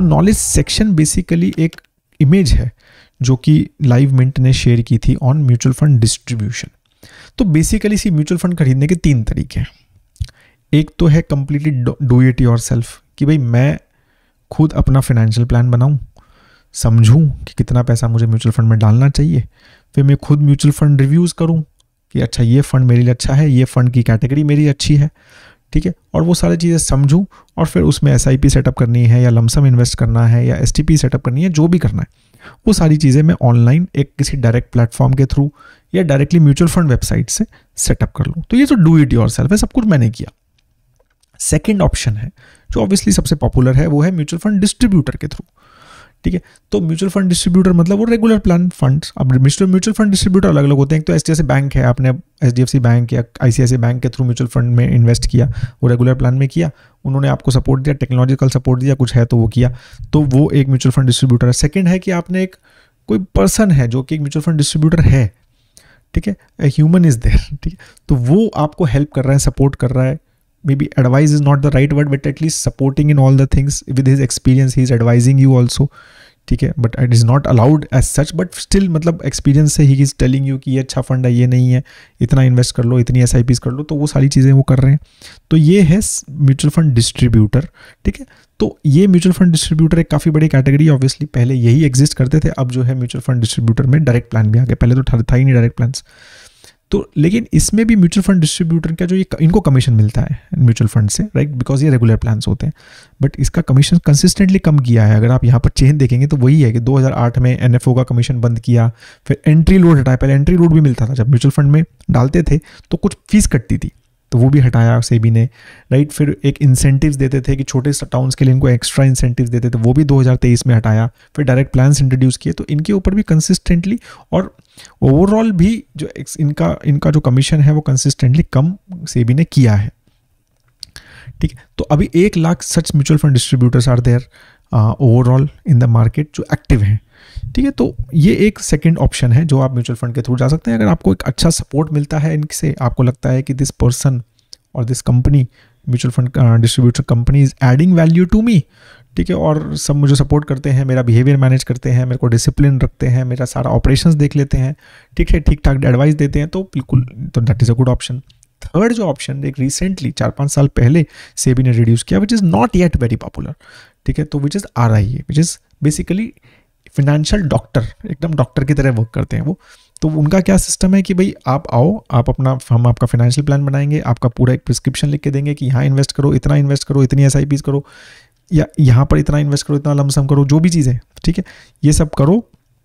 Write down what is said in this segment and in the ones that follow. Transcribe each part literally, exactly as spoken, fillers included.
तो knowledge section basically एक image है जो कि लाइव मिंट ने शेयर की थी ऑन म्यूचुअल फंड डिस्ट्रीब्यूशन। तो बेसिकली सी म्यूचुअल फंड खरीदने के तीन तरीके हैं। एक तो है completely do it yourself, कि भाई मैं खुद अपना फाइनेंशियल प्लान बनाऊं, समझूं कि कितना पैसा मुझे म्यूचुअल फंड में डालना चाहिए, फिर मैं खुद म्यूचुअल फंड रिव्यूज़ करूं कि अच्छा ये फंड मेरे लिए अच्छा है, ये फंड की कैटेगरी मेरी अच्छी है, ठीक है, और वो सारी चीज़ें समझूं, और फिर उसमें एस आई पी सेटअप करनी है या लमसम इन्वेस्ट करना है या एस टी पी सेटअप करनी है, जो भी करना है वो सारी चीज़ें मैं ऑनलाइन एक किसी डायरेक्ट प्लेटफॉर्म के थ्रू या डायरेक्टली म्यूचुअल फंड वेबसाइट से सेटअप कर लूँ। तो ये तो डू इट योर सेल्फ है, सब कुछ मैंने किया। सेकेंड ऑप्शन है जो ऑब्वियसली सबसे पॉपुलर है, वो है म्यूचुअल फंड डिस्ट्रीब्यूटर के थ्रू, ठीक है। तो म्यूचुअल फंड डिस्ट्रीब्यूटर मतलब वो रेगुलर प्लान फंड्स। अब म्यूचुअल फंड डिस्ट्रीब्यूटर अलग अलग होते हैं। एक तो H D F C bank है, आपने H D F C bank या I C I C I bank के थ्रू म्यूचुअल फंड में इन्वेस्ट किया, वो रेगुलर प्लान में किया, उन्होंने आपको सपोर्ट दिया, टेक्नोलॉजिकल सपोर्ट दिया, कुछ है तो वो किया, तो वो एक म्यूचुअल फंड डिस्ट्रीब्यूटर है। सेकेंड है कि आपने एक कोई पर्सन है जो कि एक म्यूचुअल फंड डिस्ट्रीब्यूटर है, ठीक है, ए ह्यूमन इज देयर, ठीक है, तो वो आपको हेल्प कर रहा है, सपोर्ट कर रहा है। maybe advise is not the right word, but at least supporting in all the things with his experience, he is advising you also, ठीक है, but it is not allowed as such, but still मतलब experience से ही is telling you कि ये अच्छा fund है, ये नहीं है, इतना इन्वेस्ट कर लो, इतनी एस आई पीज़ कर लो, तो वो सारी चीज़ें वो कर रहे हैं। तो ये है म्यूचुअल फंड डिस्ट्रीब्यूटर, ठीक है। तो ये म्यूचुअल फंड डिस्ट्रीब्यूटर एक काफ़ी बड़ी कैटेगरी, ऑब्वियसली पहले यही एग्जिस्ट करते थे, अब जो है म्यूचुअल फंड डिस्ट्रीब्यूटर में डायरेक्ट प्लान भी आ गए, पहले तो था ही नहीं डायरेक्ट प्लान। तो लेकिन इसमें भी म्यूचुअल फंड डिस्ट्रीब्यूटर का जो ये इनको कमीशन मिलता है म्यूचुअल फंड से, राइट, बिकॉज ये रेगुलर प्लान्स होते हैं, बट इसका कमीशन कंसिस्टेंटली कम किया है। अगर आप यहाँ पर चेंज देखेंगे तो वही है कि दो हज़ार आठ में एन एफ ओ का कमीशन बंद किया, फिर एंट्री लोड हटाया। पहले एंट्री लोड भी मिलता था, जब म्यूचुअल फंड में डालते थे तो कुछ फीस कटती थी, तो वो भी हटाया सेबी ने, राइट। फिर एक इंसेंटिव्स देते थे कि छोटे टाउन्स के लिए इनको एक्स्ट्रा इंसेंटिव्स देते थे, वो भी दो हज़ार तेईस में हटाया। फिर डायरेक्ट प्लान्स इंट्रोड्यूस किए, तो इनके ऊपर भी कंसिस्टेंटली और ओवरऑल भी जो इनका इनका जो कमीशन है वो कंसिस्टेंटली कम सेबी ने किया है, ठीक है। तो अभी एक lakh such mutual fund distributors are there overall in the market जो एक्टिव हैं, ठीक है। तो ये एक सेकंड ऑप्शन है जो आप म्यूचुअल फंड के थ्रू जा सकते हैं। अगर आपको एक अच्छा सपोर्ट मिलता है इनसे, आपको लगता है कि दिस पर्सन और this company mutual fund distributor company is adding value to me, ठीक है, और सब मुझे सपोर्ट करते हैं, मेरा बिहेवियर मैनेज करते हैं, मेरे को डिसिप्लिन रखते हैं, मेरा सारा ऑपरेशंस देख लेते हैं, ठीक है, ठीक ठाक एडवाइस देते हैं, तो बिल्कुल, तो that is a good option. Third जो ऑप्शन एक रिसेंटली चार पाँच साल पहले सेबी ने रिड्यूस किया, which is not yet very popular, ठीक है, तो which is R I A, which is basically financial doctor, एकदम डॉक्टर की तरह वर्क करते हैं वो। तो उनका क्या सिस्टम है कि भाई आप आओ, आप अपना हम आपका फाइनेंशियल प्लान बनाएंगे, आपका पूरा एक प्रिस्क्रिप्शन लिख के देंगे कि यहाँ इन्वेस्ट करो, इतना इन्वेस्ट करो, इतनी एस आई पीज़ करो, या यहाँ पर इतना इन्वेस्ट करो, इतना लमसम करो, जो भी चीज़ें, ठीक है, ये सब करो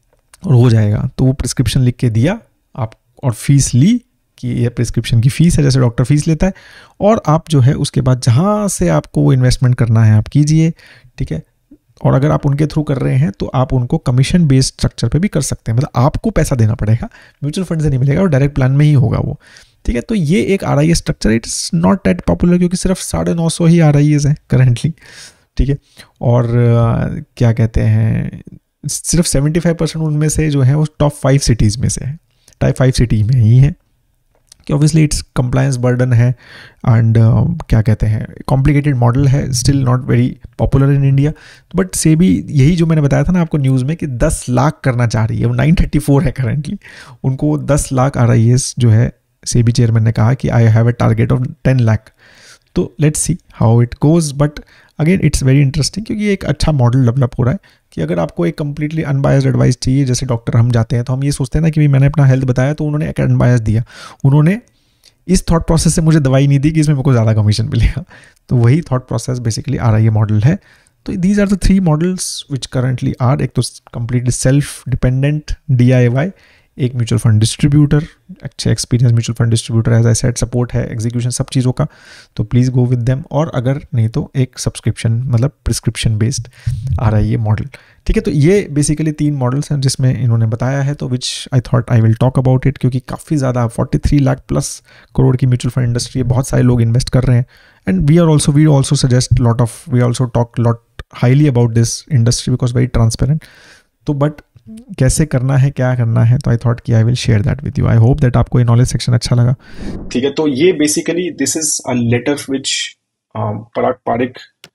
और हो जाएगा। तो वो प्रिस्क्रिप्शन लिख के दिया आप, और फीस ली कि ये प्रिस्क्रिप्शन की फ़ीस है, जैसे डॉक्टर फीस लेता है, और आप जो है उसके बाद जहाँ से आपको वो इन्वेस्टमेंट करना है आप कीजिए, ठीक है। और अगर आप उनके थ्रू कर रहे हैं तो आप उनको कमीशन बेस्ड स्ट्रक्चर पे भी कर सकते हैं, मतलब आपको पैसा देना पड़ेगा, म्यूचुअल फंड से नहीं मिलेगा, और डायरेक्ट प्लान में ही होगा वो, ठीक है। तो ये एक R I A structure, it is not that popular, क्योंकि सिर्फ साढ़े नौ सौ ही आर आई एज हैं करेंटली, ठीक है। और uh, क्या कहते हैं, सिर्फ सेवेंटी फाइव परसेंट उनमें से जो है वो टॉप फाइव सिटीज़ में से है, टाइप फाइव सिटी में ही है, कि ऑब्वियसली इट्स कंप्लायंस बर्डन है, एंड uh, क्या कहते हैं, कॉम्प्लिकेटेड मॉडल है, still not very popular in India. But SEBI यही जो मैंने बताया था ना आपको न्यूज़ में कि दस लाख करना चाह रही है, वो नाइन थर्टी फोर है करेंटली, उनको दस लाख आर आई एस जो है सेबी चेयरमैन ने कहा कि I have a target of ten lakh. तो let's see how it goes, but again it's very interesting, क्योंकि एक अच्छा मॉडल डेवलप हो रहा है कि अगर आपको एक कंप्लीटली अनबायस्ड एडवाइस चाहिए, जैसे डॉक्टर हम जाते हैं तो हम ये सोचते हैं ना कि मैंने अपना हेल्थ बताया तो उन्होंने एक अनबायस्ड दिया, उन्होंने इस थॉट प्रोसेस से मुझे दवाई नहीं दी कि इसमें मेरे को ज़्यादा कमीशन मिलेगा, तो वही thought process basically R I A model है। तो these are the three models which currently are, एक तो completely self dependent D I Y, एक म्यूचुअल फंड डिस्ट्रीब्यूटर, अच्छे experience mutual fund distributor, as I said support है, execution सब चीज़ों का, तो प्लीज़ गो विद देम, और अगर नहीं तो एक सब्सक्रिप्शन मतलब prescription based R I A model, ठीक है। तो ये बेसिकली तीन मॉडल्स हैं जिसमें इन्होंने बताया है, तो which I thought I will talk about it, क्योंकि काफ़ी ज़्यादा तैंतालीस लाख प्लस करोड़ की म्यूचुअल फंड इंडस्ट्री है, बहुत सारे लोग इन्वेस्ट कर रहे हैं, and we are also we also suggest lot of we also talk lot highly about this industry because very transparent. तो बट कैसे करना है, क्या करना है, तो आई थॉट कि I will share that with you. I hope that आपको ये नॉलेज सेक्शन अच्छा लगा, ठीक है। तो ये basically this is a letter which Parag Parikh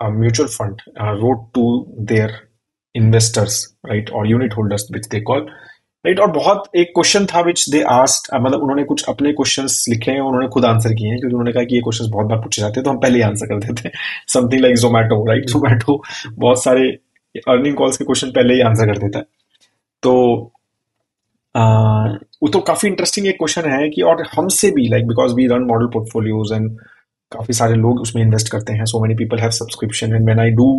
mutual fund uh, wrote to their investors, right, or unit holders which they call, right. और बहुत एक क्वेश्चन था विच दे आस्क्ड, मतलब उन्होंने कुछ अपने क्वेश्चंस लिखे हैं, उन्होंने खुद आंसर किए हैं, क्योंकि उन्होंने कहा कि ये क्वेश्चंस बहुत बार पूछे जाते हैं तो हम पहले ही आंसर कर देते हैं। Something like Zomato, right, Zomato बहुत सारे अर्निंग कॉल्स के क्वेश्चन पहले ही आंसर कर देता है। तो आ, वो तो काफी इंटरेस्टिंग एक क्वेश्चन है कि, और हमसे भी like because we run model portfolios and काफी सारे लोग उसमें इन्वेस्ट करते हैं, so many people have subscription, and when I do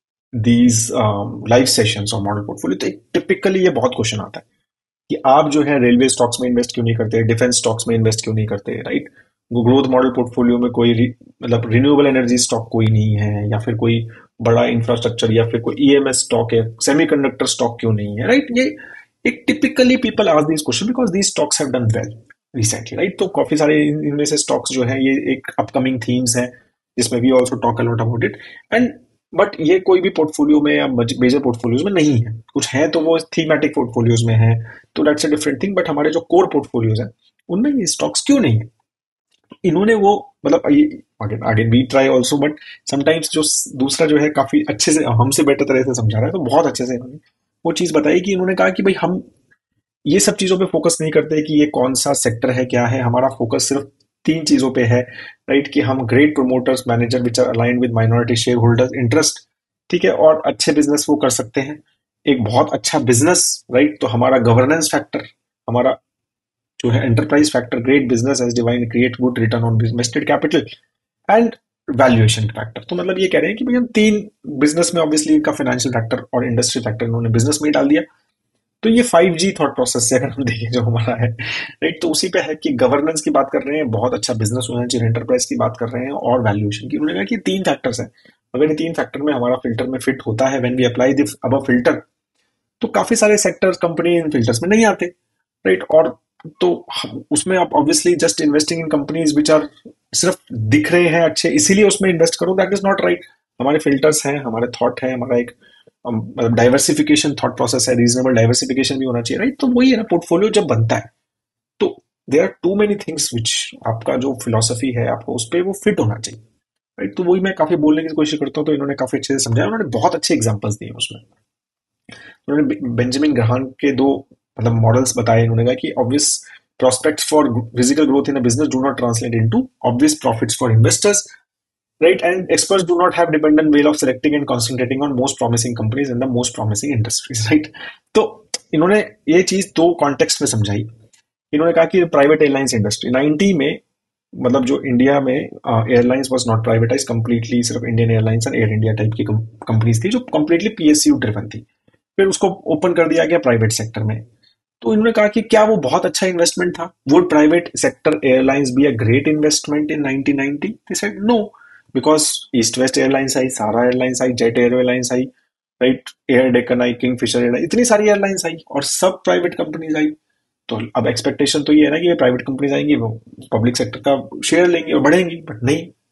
these live sessions on model portfolio, तो टिपिकली ये बहुत क्वेश्चन आता है कि आप जो है रेलवे स्टॉक्स में इन्वेस्ट क्यों नहीं करते, डिफेंस स्टॉक्स में इन्वेस्ट क्यों नहीं करते, राइट। ग्रोथ मॉडल पोर्टफोलियो में कोई रि- मतलब रिन्यूएबल एनर्जी स्टॉक कोई नहीं है, या फिर कोई बड़ा इंफ्रास्ट्रक्चर या फिर कोई ईएमएस स्टॉक है, सेमीकंडक्टर स्टॉक क्यों नहीं है, राइट। ये एक typically people ask this question because these stocks have done well recently, right. तो काफी सारे इन- इनमें से स्टॉक्स जो है ये एक अपकमिंग थीम्स हैं, जिसमें we also talk a lot about it, and but ये कोई भी पोर्टफोलियो में या मेजर पोर्टफोलियोज में नहीं है, कुछ है तो वो थीमेटिक पोर्टफोलियोज में है, तो that's a different thing. But हमारे जो कोर पोर्टफोलियोज हैं उनमें ये स्टॉक्स क्यों नहीं है, इन्होंने वो मतलब ये again again we try also, but sometimes जो स- दूसरा जो है काफी अच्छे से हमसे बेटर तरह से समझा रहा है, तो बहुत अच्छे से इन्होंने वो चीज बताई कि इन्होंने कहा कि भाई हम ये सब चीजों पे फोकस नहीं करते कि ये कौन सा सेक्टर है क्या है, हमारा फोकस सिर्फ तीन चीजों पे है, राइट। कि हम great promoters manager which are aligned with minority share holders interest, ठीक है, और अच्छे बिजनेस वो कर सकते हैं, एक बहुत अच्छा बिजनेस, राइट। तो हमारा गवर्नेंस फैक्टर, हमारा जो है enterprise factor, great business as divine create good return on invested capital, and valuation factor. तो मतलब ये कह रहे हैं कि भाई हम तीन बिजनेस में ऑब्वियसली इनका फाइनेंशियल फैक्टर और इंडस्ट्री फैक्टर इन्होंने बिजनेस में ही डाल दिया। तो ये फाइव जी थॉट प्रोसेस से अगर हम देखें जो हमारा है, राइट, तो उसी पे है कि गवर्नेंस की बात कर रहे हैं, बहुत अच्छा बिजनेस होना चाहिए, एंटरप्राइज की बात कर रहे हैं, और वैल्यूएशन की। उन्होंने कहा कि तीन फैक्टर्स हैं, अगर ये तीन फैक्टर में हमारा फिल्टर में फिट होता है, व्हेन वी अप्लाई दिस अब फिल्टर, तो काफी सारे सेक्टर्स कंपनी इन फिल्टर्स में नहीं आते, राइट। और तो हम- उसमें आप obviously just investing in companies which are सिर्फ दिख रहे हैं अच्छे इसीलिए उसमें इन्वेस्ट करो, दैट इज नॉट राइट। हमारे फिल्टर्स हैं, हमारे थॉट है, हमारा एक अम, मतलब डाइवर्सिफिकेशन थॉट प्रोसेस है, रीजनेबल डाइवर्सिफिकेशन भी होना चाहिए, राइट। तो वही है ना, पोर्टफोलियो जब बनता है तो there are too many things which आपका जो फिलोसफी है आपको उस पर वो फिट होना चाहिए, राइट। तो वही मैं काफी बोलने की कोशिश करता हूँ, तो इन्होंने काफी अच्छे से समझाया, उन्होंने बहुत अच्छे एग्जाम्पल्स दिए उसमें। उन्होंने बेंजामिन ग्राहम के दो मतलब मॉडल्स बताए, उन्होंने कहा कि obvious prospects for physical growth in a business do not translate into obvious profits for investors, right? And experts do not have dependent way of selecting and concentrating on most promising companies in the most promising industries, right? तो इन्होंने ये चीज दो context में समझाई। इन्होंने कहा कि प्राइवेट एयरलाइंस इंडस्ट्री नाइंटी में, मतलब जो इंडिया में airlines was not privatize completely, सिर्फ इंडियन एयरलाइंस और एयर इंडिया टाइप की कंपनीज थी जो कंप्लीटली पीएसयू ड्रिवन थी, फिर उसको ओपन कर दिया गया प्राइवेट सेक्टर में। तो इन्होंने कहा कि क्या वो बहुत अच्छा इन्वेस्टमेंट था, would private sector airlines be a great investment in nineteen ninety? They said no, because East West Airlines आई, सारा एयरलाइंस आई, जेट एयरलाइंस आई, राइट, एयर डेकन आई, किंग फिशर एयरलाइन, इतनी सारी एयरलाइंस आई और सब प्राइवेट कंपनीज आई। तो अब एक्सपेक्टेशन तो ये है ना कि ये प्राइवेट कंपनीज आएंगी, वो पब्लिक सेक्टर का शेयर लेंगी और बढ़ेंगी, बट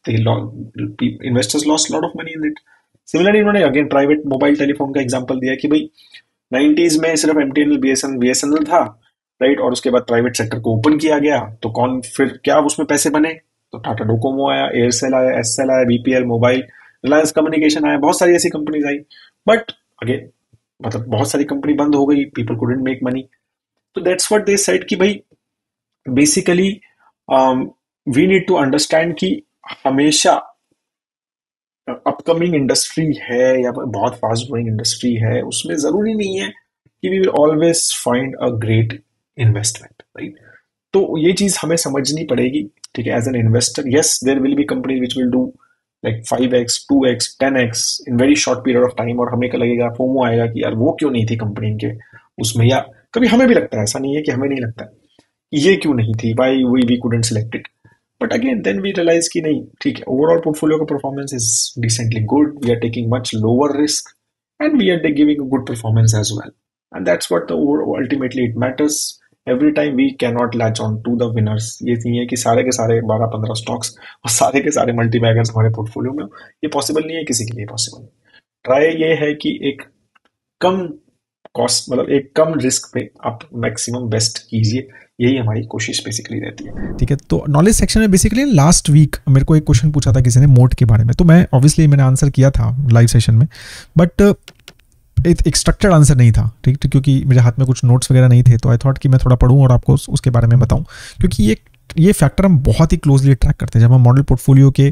नहीं, investors lost lot of money in it. Similarly इन्होंने अगेन प्राइवेट मोबाइल टेलीफोन का एग्जांपल दिया कि भाई नाइंटीज़ में सिर्फ एमटीएनएल बीएसएनएल बीएसएनएल था, राइट, और उसके बाद प्राइवेट सेक्टर को ओपन किया गया, तो कौन फिर क्या उसमें पैसे बने, तो टाटा डोकोमो आया, एयरसेल आया, एसएल आया, बीपीएल मोबाइल, रिलायंस कम्युनिकेशन आया, बहुत सारी ऐसी कंपनीज आई। बट अगेन मतलब बहुत सारी कंपनी बंद हो गई, पीपल कुडंट मेक मनी। तो दैट्स व्हाट दे सेड कि भाई basically we need to understand कि हमेशा अपकमिंग इंडस्ट्री है या बहुत फास्ट ग्रोइंग इंडस्ट्री है, उसमें जरूरी नहीं है कि we will always find a great investment, right. तो ये चीज हमें समझनी पड़ेगी, ठीक है, as an investor. Yes, there will be company which will do like five X two X ten X in very short period of time, और हमें क्या लगेगा, फोमो आएगा कि यार वो क्यों नहीं थी कंपनी के उसमें, या कभी हमें भी लगता है, ऐसा नहीं है कि हमें नहीं लगता है, ये क्यों नहीं थी, why we we couldn't select it. But again then we realize कि नहीं, ठीक है, ओवरऑल पोर्टफोलियो का performance is decently good, we are taking much lower risk and we are giving a good performance as well, and that's what the ultimately it matters. Every time we can not latch on to the winners, ये नहीं है कि सारे के सारे बारह पंद्रह stocks और सारे के सारे मल्टी बैगर्स हमारे पोर्टफोलियो में हो, ये पॉसिबल नहीं है, किसी के लिए पॉसिबल। ट्राई ये है कि एक कम कॉस्ट मतलब एक कम रिस्क पे आप मैक्सिमम बेस्ट कीजिए, यही हमारी कोशिश बेसिकली रहती है। ठीक है, तो नॉलेज सेक्शन में बेसिकली लास्ट वीक मेरे को एक क्वेश्चन पूछा था किसी ने मोट के बारे में, तो मैं ऑब्वियसली मैंने आंसर किया था लाइव सेशन में, बट एक स्ट्रक्चर्ड आंसर नहीं था, ठीक है, क्योंकि मेरे हाथ में कुछ नोट्स वगैरह नहीं थे, तो आई थॉट कि मैं थोड़ा पढ़ूँ और आपको उसके बारे में बताऊँ, क्योंकि ये ये फैक्टर हम बहुत ही क्लोजली ट्रैक करते हैं जब हम मॉडल पोर्टफोलियो के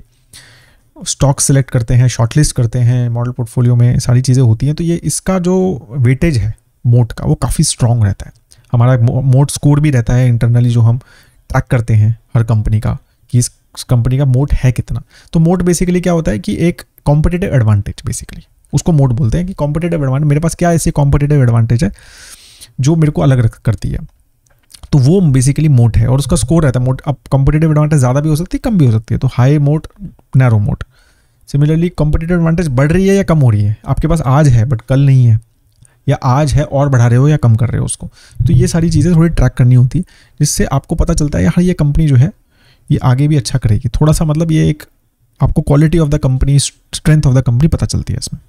स्टॉक सेलेक्ट करते हैं, शॉर्टलिस्ट करते हैं, मॉडल पोर्टफोलियो में सारी चीज़ें होती हैं, तो ये इसका जो वेटेज है मोट का वो काफ़ी स्ट्रॉन्ग रहता है। हमारा मोट स्कोर भी रहता है इंटरनली जो हम ट्रैक करते हैं हर कंपनी का, कि इस कंपनी का मोट है कितना। तो मोट बेसिकली क्या होता है कि एक कॉम्पिटिटिव एडवांटेज, बेसिकली उसको मोट बोलते हैं कि कॉम्पिटिटिव एडवांटेज, मेरे पास क्या ऐसी कॉम्पिटिटिव एडवांटेज है जो मेरे को अलग रख करती है, तो वो बेसिकली मोट है और उसका स्कोर रहता है मोट। अब कॉम्पिटिटिव एडवांटेज ज़्यादा भी हो सकती है, कम भी हो सकती है, तो हाई मोट, नैरो मोट। सिमिलरली कॉम्पिटिटिव एडवांटेज बढ़ रही है या कम हो रही है, आपके पास आज है बट कल नहीं है, या आज है और बढ़ा रहे हो या कम कर रहे हो उसको, तो ये सारी चीज़ें थोड़ी ट्रैक करनी होती है, जिससे आपको पता चलता है यार ये कंपनी जो है ये आगे भी अच्छा करेगी। थोड़ा सा मतलब ये एक आपको quality of the company, strength of the company पता चलती है इसमें।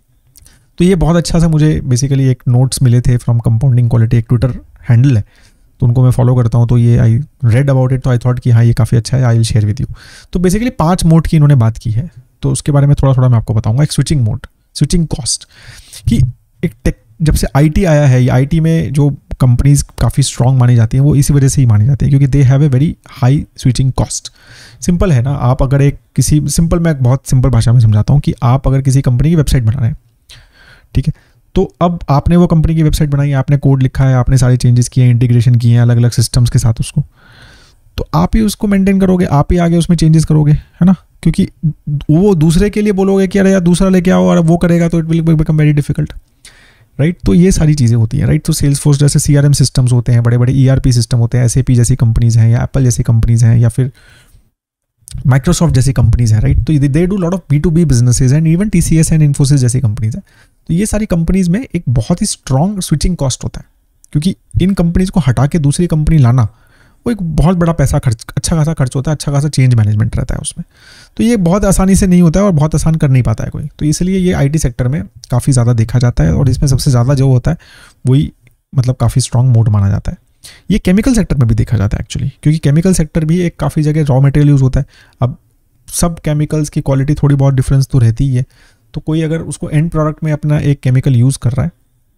तो ये बहुत अच्छा सा मुझे बेसिकली एक नोट्स मिले थे फ्रॉम कंपाउंडिंग क्वालिटी, एक ट्विटर हैंडल है तो उनको मैं फॉलो करता हूँ, तो ये आई रेड अबाउट इट, तो आई थॉट कि हाँ ये काफ़ी अच्छा है, I will share with you. तो बेसिकली पांच मोड की इन्होंने बात की है, तो उसके बारे में थोड़ा थोड़ा मैं आपको बताऊंगा। एक स्विचिंग मोड, स्विचिंग कॉस्ट, कि एक टेक जब से आईटी आया है, आईटी में जो कंपनीज काफ़ी स्ट्रॉन्ग मानी जाती हैं वो इसी वजह से ही मानी जाती है क्योंकि they have a very high switching cost. Simple है ना, आप अगर एक किसी सिंपल मैं बहुत सिंपल भाषा में समझाता हूँ कि आप अगर किसी कंपनी की वेबसाइट बना रहे हैं, ठीक है, तो अब आपने वो कंपनी की वेबसाइट बनाई, आपने कोड लिखा है, आपने सारे चेंजेस किए हैं, इंटीग्रेशन किए हैं अलग अलग सिस्टम्स के साथ उसको, तो आप ही उसको मेंटेन करोगे, आप ही आगे उसमें चेंजेस करोगे, है ना, क्योंकि वो दूसरे के लिए बोलोगे कि अरे यार दूसरा लेके आओ और वो करेगा तो it will become very difficult, right. तो ये सारी चीज़ें होती हैं, राइट। तो सेल्सफोर्स जैसे सीआरएम सिस्टम्स होते हैं, बड़े बड़े ईआरपी सिस्टम होते हैं, एसएपी जैसी कंपनीज हैं या एप्पल जैसी कंपनीज हैं या फिर माइक्रोसॉफ्ट जैसी कंपनीज हैं, राइट। तो they do lot of B to B businesses and even TCS and Infosys जैसी कंपनीज हैं। तो ये सारी कंपनीज में एक बहुत ही स्ट्रॉन्ग स्विचिंग कॉस्ट होता है क्योंकि इन कंपनीज को हटा के दूसरी कंपनी लाना वो एक बहुत बड़ा पैसा खर्च, अच्छा खासा खर्च होता है, अच्छा खासा चेंज मैनेजमेंट रहता है उसमें। तो ये बहुत आसानी से नहीं होता है और बहुत आसान कर नहीं पाता है कोई, तो इसलिए ये आईटी सेक्टर में काफ़ी ज़्यादा देखा जाता है और इसमें सबसे ज़्यादा जो होता है वही मतलब काफ़ी स्ट्रॉन्ग मोड माना जाता है। ये केमिकल सेक्टर में भी देखा जाता है एक्चुअली, क्योंकि केमिकल सेक्टर भी एक काफ़ी जगह रॉ मटेरियल यूज़ होता है। अब सब केमिकल्स की क्वालिटी थोड़ी बहुत डिफरेंस तो रहती ही है, तो कोई अगर उसको एंड प्रोडक्ट में अपना एक केमिकल यूज़ कर रहा है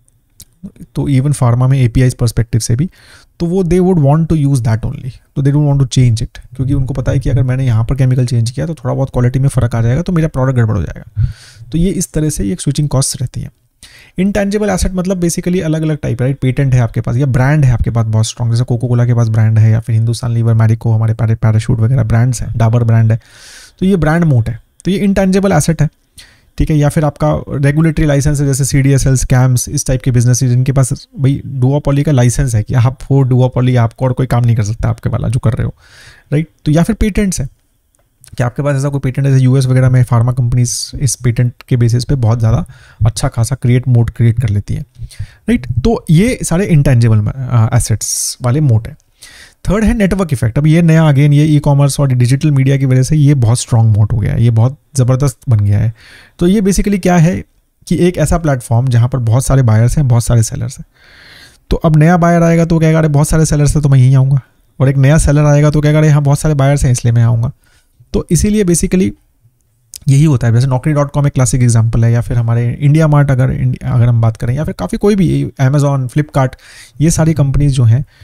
तो इवन फार्मा में एपीआईज पर्सपेक्टिव से भी, तो वो they would want to use that only, तो they don't want to change it, क्योंकि उनको पता है कि अगर मैंने यहाँ पर केमिकल चेंज किया तो थोड़ा बहुत क्वालिटी में फ़र्क आ जाएगा तो मेरा प्रोडक्ट गड़बड़ हो जाएगा। तो ये इस तरह से एक स्विचिंग कॉस्ट रहती है। इंटेंजिबल एसेट मतलब बेसिकली अलग अलग टाइप, राइट। पेटेंट है आपके पास या ब्रांड है आपके पास बहुत स्ट्रॉन्ग, जैसे कोको कोला के पास ब्रांड है या फिर हिंदुस्तान लीवर, मैरिको, हमारे पैराशूट वगैरह ब्रांड्स हैं, डाबर ब्रांड है, तो ये ब्रांड मोट है, तो ये इंटेंजिबल एसेट है, ठीक है। या फिर आपका रेगुलेटरी लाइसेंस है, जैसे सीडीएसएल, स्कैम्स, इस टाइप के बिजनेस जिनके पास भाई डुओपोली का लाइसेंस है कि आप वो डुओपोली आपको और कोई काम नहीं कर सकता आपके वाला जो कर रहे हो, राइट। तो या फिर पेटेंट्स है कि आपके पास ऐसा कोई पेटेंट है, जैसे यूएस वगैरह में फार्मा कंपनीज इस पेटेंट के बेसिस पे बहुत ज़्यादा अच्छा खासा क्रिएट मोड क्रिएट कर लेती है, राइट। तो ये सारे इंटेंजिबल एसेट्स वाले मोड है। थर्ड है नेटवर्क इफेक्ट। अब ये नया अगेन ये ई कॉमर्स और डिजिटल मीडिया की वजह से ये बहुत स्ट्रॉन्ग मोड हो गया है, ये बहुत ज़बरदस्त बन गया है। तो ये बेसिकली क्या है कि एक ऐसा प्लेटफॉर्म जहाँ पर बहुत सारे बायर्स हैं, बहुत सारे सेलर्स हैं। तो अब नया बायर आएगा तो कहेगा अरे बहुत सारे सेलर्स हैं तो मैं यहीं आऊँगा, और एक नया सेलर आएगा तो कहेगा अरे यहाँ बहुत सारे बायर्स हैं इसलिए मैं आऊँगा। तो इसीलिए बेसिकली यही होता है। जैसे नौकरी डॉट कॉम एक क्लासिक एग्जाम्पल है, या फिर हमारे इंडिया मार्ट अगर अगर हम बात करें, या फिर काफ़ी कोई भी अमेजॉन, फ्लिपकार्ट, ये सारी कंपनीज जो हैं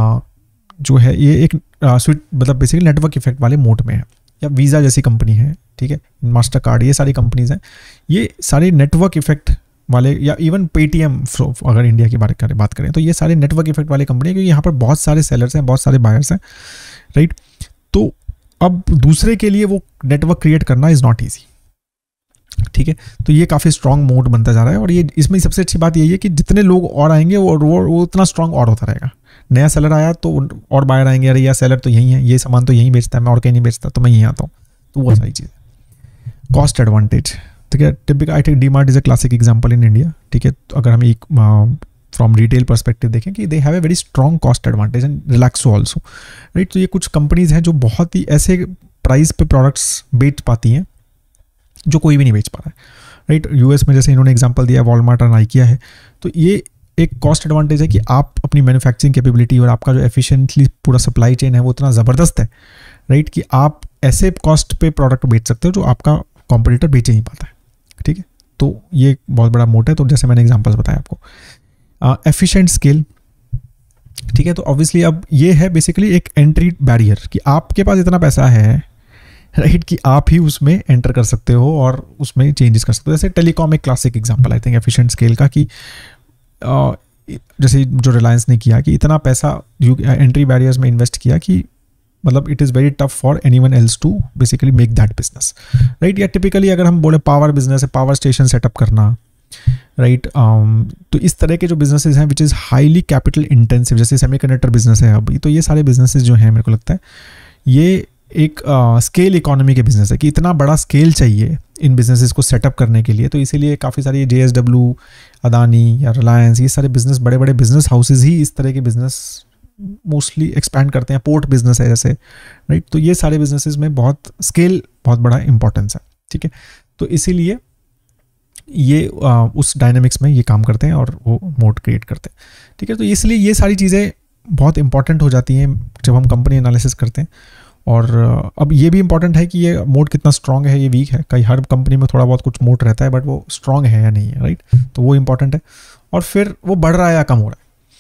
जो है ये एक स्विट मतलब बेसिकली नेटवर्क इफेक्ट वाले मोड में है। या वीज़ा जैसी कंपनी है, ठीक है, मास्टर कार्ड, ये सारी कंपनीज हैं, ये सारे नेटवर्क इफेक्ट वाले, या इवन पेटीएम अगर इंडिया की बात करें बात करें तो ये सारे नेटवर्क इफेक्ट वाली कंपनी है, क्योंकि यहाँ पर बहुत सारे सेलर्स हैं, बहुत सारे बायर्स हैं, राइट। तो अब दूसरे के लिए वो नेटवर्क क्रिएट करना इज़ नॉट ईजी, ठीक है। तो ये काफ़ी स्ट्रॉन्ग मोड बनता जा रहा है, और ये इसमें सबसे अच्छी बात यही है कि जितने लोग और आएंगे वो वो उतना स्ट्रॉन्ग और होता रहेगा। नया सेलर आया तो और बायर आएंगे, अरे यार सेलर तो यही है, ये सामान तो यहीं बेचता है, मैं और कहीं नहीं बेचता तो मैं यहीं आता हूँ, तो वो सारी चीज़। कॉस्ट एडवांटेज, ठीक है, typical I think D Mart is a classic example in India, ठीक है। तो अगर हम एक फ्रॉम रिटेल पर्सपेक्टिव देखें कि they have a very strong cost advantage and Relaxo also, right. तो ये कुछ कंपनीज हैं जो बहुत ही ऐसे प्राइस पे प्रोडक्ट्स बेच पाती हैं जो कोई भी नहीं बेच पा रहा है, राइट। यूएस में जैसे इन्होंने एग्जांपल दिया वॉलमार्ट और नाइकिया है, तो ये एक कॉस्ट एडवांटेज है कि आप अपनी मैन्युफैक्चरिंग कैपेबिलिटी और आपका जो एफिशिएंटली पूरा सप्लाई चेन है वो इतना ज़बरदस्त है, राइट, कि आप ऐसे कॉस्ट पे प्रोडक्ट बेच सकते हो जो आपका कॉम्पिटिटर बेच नहीं पाता है, ठीक है। तो ये बहुत बड़ा मोट है। तो जैसे मैंने एग्जांपल्स बताया आपको, एफिशिएंट स्केल, ठीक है। तो ऑब्वियसली अब ये है बेसिकली एक एंट्री बैरियर कि आपके पास इतना पैसा है, राइट, कि आप ही उसमें एंटर कर सकते हो और उसमें चेंजेस कर सकते हो। जैसे टेलीकॉम एक classic example I think efficient scale का, कि आ, जैसे जो रिलायंस ने किया कि इतना पैसा एंट्री बैरियर्स में इन्वेस्ट किया कि मतलब it is very tough for anyone else to basically make that business, right. या टिपिकली अगर हम बोले पावर बिजनेस है, पावर स्टेशन सेटअप करना, राइट right, um, तो इस तरह के जो बिजनेसेस हैं which is highly capital intensive, जैसे सेमीकंडक्टर बिजनेस है अभी, तो ये सारे बिजनेसेस जो हैं मेरे को लगता है ये एक स्केल uh, इकोनॉमी के बिजनेस है कि इतना बड़ा स्केल चाहिए इन बिजनेसेस को सेटअप करने के लिए। तो इसीलिए काफ़ी सारी जे एस डब्ल्यू, अदानी या रिलायंस, ये सारे बिजनेस, बड़े बड़े बिजनेस हाउसेज ही इस तरह के बिजनेस मोस्टली एक्सपैंड करते हैं। पोर्ट बिजनेस है जैसे, राइट, तो ये सारे बिजनेसेस में बहुत स्केल बहुत बड़ा इंपॉर्टेंस है, ठीक है। तो इसीलिए ये आ, उस डायनेमिक्स में ये काम करते हैं और वो मोड क्रिएट करते हैं, ठीक है। तो इसलिए ये सारी चीज़ें बहुत इंपॉर्टेंट हो जाती हैं जब हम कंपनी एनालिसिस करते हैं। और अब ये भी इंपॉर्टेंट है कि ये मोड कितना स्ट्रांग है, ये वीक है। कई हर कंपनी में थोड़ा बहुत कुछ मोड रहता है, बट वो स्ट्रांग है या नहीं है, राइट, तो वो इंपॉर्टेंट है। और फिर वो बढ़ रहा है या कम हो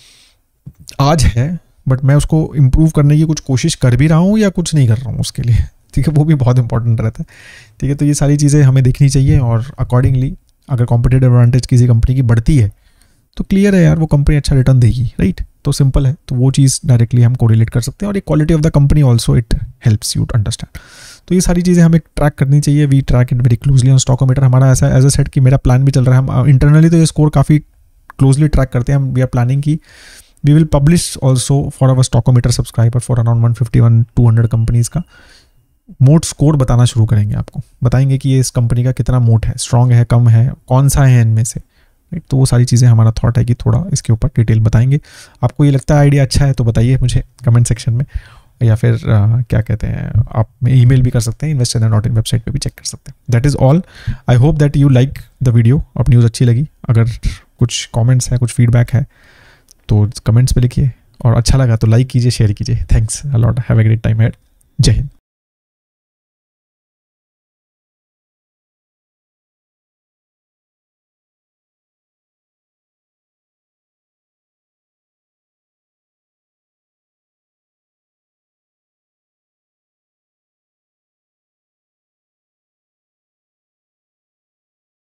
रहा है, आज है बट मैं उसको इम्प्रूव करने की कुछ कोशिश कर भी रहा हूँ या कुछ नहीं कर रहा हूँ उसके लिए, ठीक है, वो भी बहुत इंपॉर्टेंट रहता है, ठीक है। तो ये सारी चीज़ें हमें देखनी चाहिए और अकॉर्डिंगली अगर कॉम्पिटिटिव एडवांटेज किसी कंपनी की बढ़ती है तो क्लियर है यार वो कंपनी अच्छा रिटर्न देगी, राइट, तो सिंपल है। तो वो चीज़ डायरेक्टली हम कोरिलेट कर सकते हैं और ये quality of the company also it helps you to understand. तो ये सारी चीज़ें हमें ट्रैक करनी चाहिए। We track it very closely on Stockometer. हमारा ऐसा एज अ सेट कि मेरा प्लान भी चल रहा है, हम इंटरनली तो ये स्कोर काफ़ी क्लोजली ट्रैक करते हैं। हम वी आर प्लानिंग की we will publish also for our Stockometer subscriber for around one fifty one two hundred companies का मोट स्कोर बताना शुरू करेंगे। आपको बताएंगे कि ये इस कंपनी का कितना मोट है, स्ट्रांग है, कम है, कौन सा है इनमें से, राइट। तो वो सारी चीज़ें हमारा थॉट है कि थोड़ा इसके ऊपर डिटेल बताएंगे। आपको ये लगता है आइडिया अच्छा है तो बताइए मुझे कमेंट सेक्शन में, या फिर आ, क्या कहते हैं, आप ईमेल भी कर सकते हैं, invest channel dot in website पे भी चेक कर सकते हैं। That is all. I hope that you like the video. अब न्यूज़ अच्छी लगी, अगर कुछ कॉमेंट्स है, कुछ फीडबैक है तो कमेंट्स पे लिखिए, और अच्छा लगा तो लाइक कीजिए, शेयर कीजिए। Thanks a lot, have a great time ahead. जय हिंद।